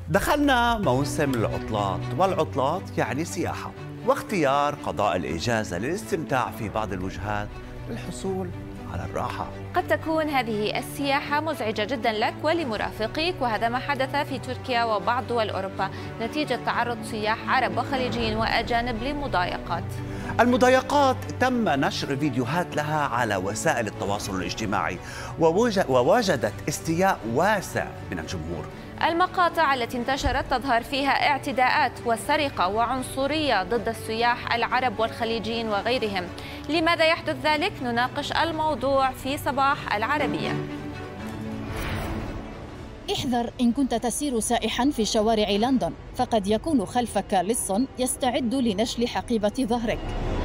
دخلنا موسم العطلات، والعطلات يعني سياحة واختيار قضاء الإجازة للاستمتاع في بعض الوجهات للحصول على الراحة. قد تكون هذه السياحة مزعجة جدا لك ولمرافقيك، وهذا ما حدث في تركيا وبعض دول أوروبا نتيجة تعرض سياح عرب وخليجيين وأجانب لمضايقات. المضايقات تم نشر فيديوهات لها على وسائل التواصل الاجتماعي ووجدت استياء واسع من الجمهور. المقاطع التي انتشرت تظهر فيها اعتداءات وسرقة وعنصرية ضد السياح العرب والخليجيين وغيرهم. لماذا يحدث ذلك؟ نناقش الموضوع في صباح العربية. احذر إن كنت تسير سائحاً في شوارع لندن، فقد يكون خلفك لص يستعد لنشل حقيبة ظهرك.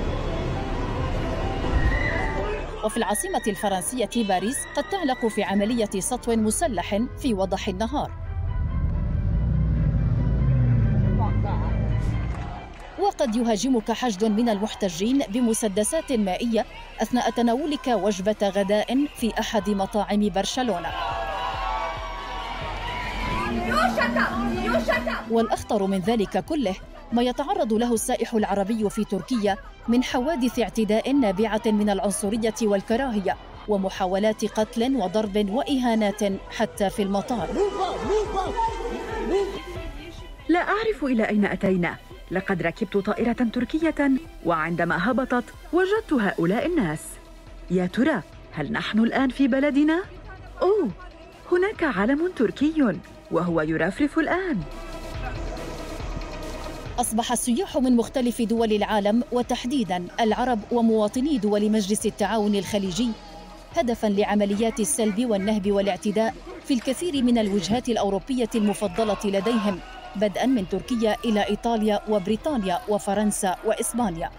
وفي العاصمة الفرنسية باريس قد تعلق في عملية سطو مسلح في وضح النهار. وقد يهاجمك حشد من المحتجين بمسدسات مائية أثناء تناولك وجبة غداء في أحد مطاعم برشلونة. والأخطر من ذلك كله ما يتعرض له السائح العربي في تركيا من حوادث اعتداء نابعة من العنصرية والكراهية ومحاولات قتل وضرب وإهانات حتى في المطار. لا أعرف إلى أين أتينا. لقد ركبت طائرة تركية وعندما هبطت وجدت هؤلاء الناس. يا ترى هل نحن الآن في بلدنا؟ أوه، هناك علم تركي وهو يرفرف الآن. أصبح السياح من مختلف دول العالم وتحديداً العرب ومواطني دول مجلس التعاون الخليجي هدفاً لعمليات السلب والنهب والاعتداء في الكثير من الوجهات الأوروبية المفضلة لديهم، بدءاً من تركيا إلى إيطاليا وبريطانيا وفرنسا وإسبانيا.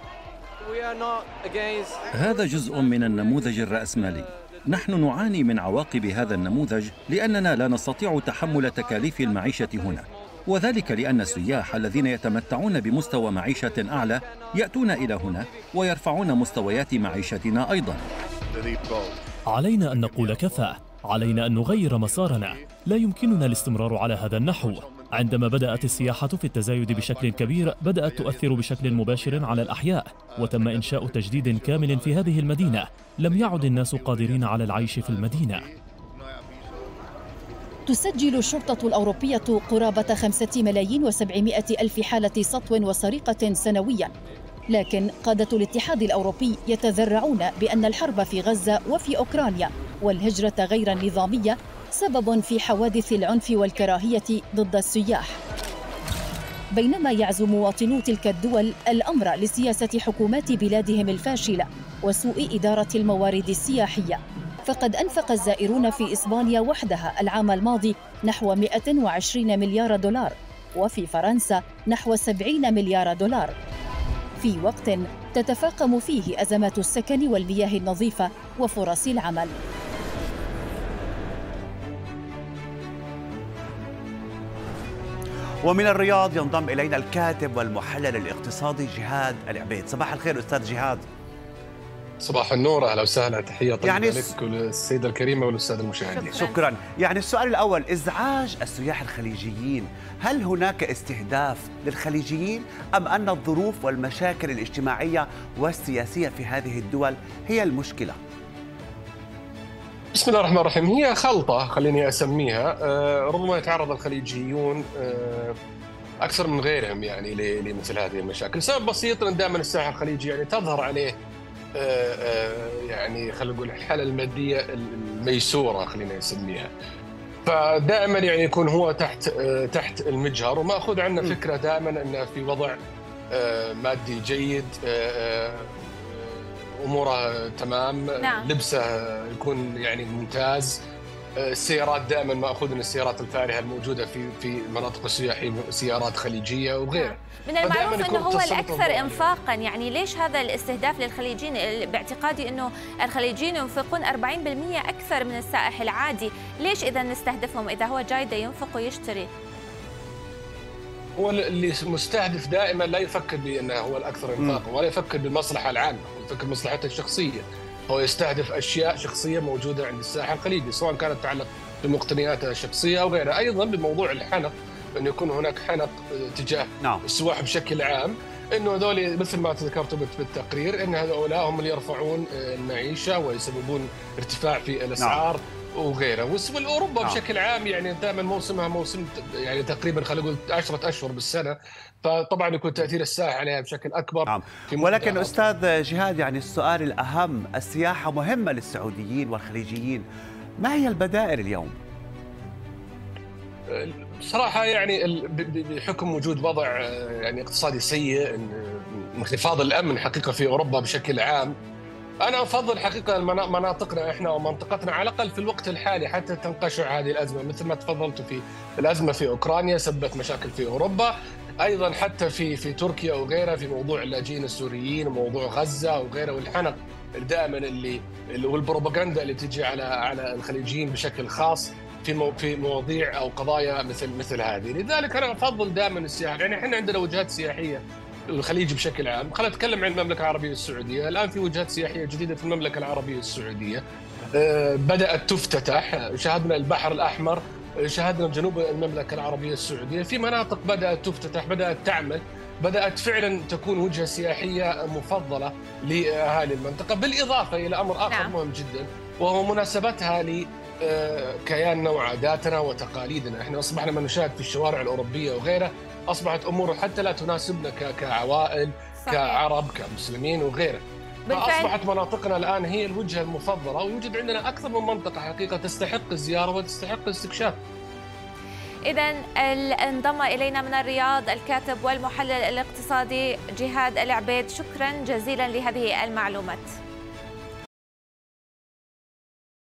هذا جزء من النموذج الرأسمالي. نحن نعاني من عواقب هذا النموذج لأننا لا نستطيع تحمل تكاليف المعيشة هنا، وذلك لأن السياح الذين يتمتعون بمستوى معيشة أعلى يأتون إلى هنا ويرفعون مستويات معيشتنا أيضاً. علينا أن نقول كفى، علينا أن نغير مسارنا، لا يمكننا الاستمرار على هذا النحو. عندما بدأت السياحة في التزايد بشكل كبير بدأت تؤثر بشكل مباشر على الأحياء، وتم إنشاء تجديد كامل في هذه المدينة. لم يعد الناس قادرين على العيش في المدينة. تسجل الشرطة الأوروبية قرابة 5,700,000 حالة سطو وسرقة سنوياً، لكن قادة الاتحاد الأوروبي يتذرعون بأن الحرب في غزة وفي أوكرانيا والهجرة غير النظامية سبب في حوادث العنف والكراهية ضد السياح، بينما يعزو مواطنو تلك الدول الأمر لسياسة حكومات بلادهم الفاشلة وسوء إدارة الموارد السياحية. فقد أنفق الزائرون في إسبانيا وحدها العام الماضي نحو 120 مليار دولار، وفي فرنسا نحو 70 مليار دولار، في وقت تتفاقم فيه أزمات السكن والمياه النظيفة وفرص العمل. ومن الرياض ينضم إلينا الكاتب والمحلل الاقتصادي جهاد العبيد. صباح الخير أستاذ جهاد. صباح النور، أهلا وسهلا، تحية طيبة لك وللسيدة الكريمة والأستاذ المشاهدين. شكرا. يعني السؤال الأول، إزعاج السياح الخليجيين، هل هناك استهداف للخليجيين أم أن الظروف والمشاكل الاجتماعية والسياسية في هذه الدول هي المشكلة؟ بسم الله الرحمن الرحيم. هي خلطة خليني أسميها. ربما يتعرض الخليجيون أكثر من غيرهم يعني لمثل هذه المشاكل. سبب بسيط أن دائما السائح الخليجي يعني تظهر عليه يعني خلينا نقول الحالة المادية الميسورة خلينا نسميها، فدائما يعني يكون هو تحت المجهر ومأخوذ عنا فكرة دائما أنه في وضع مادي جيد، أموره تمام، نعم. لبسه يكون يعني ممتاز، السيارات دائما مأخوذ من السيارات الفارهة الموجودة في المناطق السياحية، سيارات خليجية وغيرها. من المعروف أنه هو الأكثر إنفاقاً، يعني ليش هذا الاستهداف للخليجيين؟ باعتقادي أنه الخليجيين ينفقون 40% أكثر من السائح العادي، ليش إذا نستهدفهم إذا هو جاي دا ينفق ويشتري؟ هو اللي مستهدف دائما لا يفكر بأنه هو الأكثر إنفاقاً ولا يفكر بالمصلحة العامة، يفكر بمصلحته الشخصية. هو يستهدف أشياء شخصية موجودة عند السائح الخليجي، سواء كانت تتعلق بمقتنياته الشخصية أو غيرها. أيضا بموضوع الحنق، أن يكون هناك حنق تجاه السواح بشكل عام، انه هذول مثل ما ذكرتوا بالتقرير ان هؤلاء هم اللي يرفعون المعيشه ويسببون ارتفاع في الاسعار وغيره. واوروبا بشكل عام يعني دائما موسمها موسم يعني تقريبا خلينا نقول 10 اشهر بالسنه، فطبعا يكون تاثير السائح عليها بشكل اكبر. ولكن استاذ جهاد، يعني السؤال الاهم، السياحه مهمه للسعوديين والخليجيين، ما هي البدائل اليوم؟ بصراحة يعني بحكم وجود وضع يعني اقتصادي سيء، انخفاض الأمن حقيقة في أوروبا بشكل عام، أنا أفضل حقيقة مناطقنا إحنا ومنطقتنا على الأقل في الوقت الحالي حتى تنقشع هذه الأزمة. مثل ما تفضلت في الأزمة في أوكرانيا سببت مشاكل في أوروبا، أيضا حتى في تركيا وغيرها في موضوع اللاجئين السوريين وموضوع غزة وغيره، والحنق دائما والبروباغندا اللي تجي على الخليجيين بشكل خاص في مواضيع او قضايا مثل هذه. لذلك انا افضل دائما السياحه، يعني احنا عندنا وجهات سياحيه الخليج بشكل عام. خلينا نتكلم عن المملكه العربيه السعوديه، الان في وجهات سياحيه جديده في المملكه العربيه السعوديه بدات تفتتح، شاهدنا البحر الاحمر، شاهدنا جنوب المملكه العربيه السعوديه في مناطق بدات تفتتح، بدات تعمل، بدات فعلا تكون وجهه سياحيه مفضله لاهالي المنطقه، بالاضافه الى امر اخر مهم جدا وهو مناسبتها كياننا وعاداتنا وتقاليدنا. احنا اصبحنا ما نشاهد في الشوارع الاوروبيه وغيرها اصبحت امور حتى لا تناسبنا كعوائل، صحيح، كعرب، كمسلمين وغيره. فاصبحت مناطقنا الان هي الوجهه المفضله، ويوجد عندنا اكثر من منطقه حقيقه تستحق الزياره وتستحق الاستكشاف. إذا انضم إلينا من الرياض الكاتب والمحلل الاقتصادي جهاد العبيد، شكرا جزيلا لهذه المعلومات.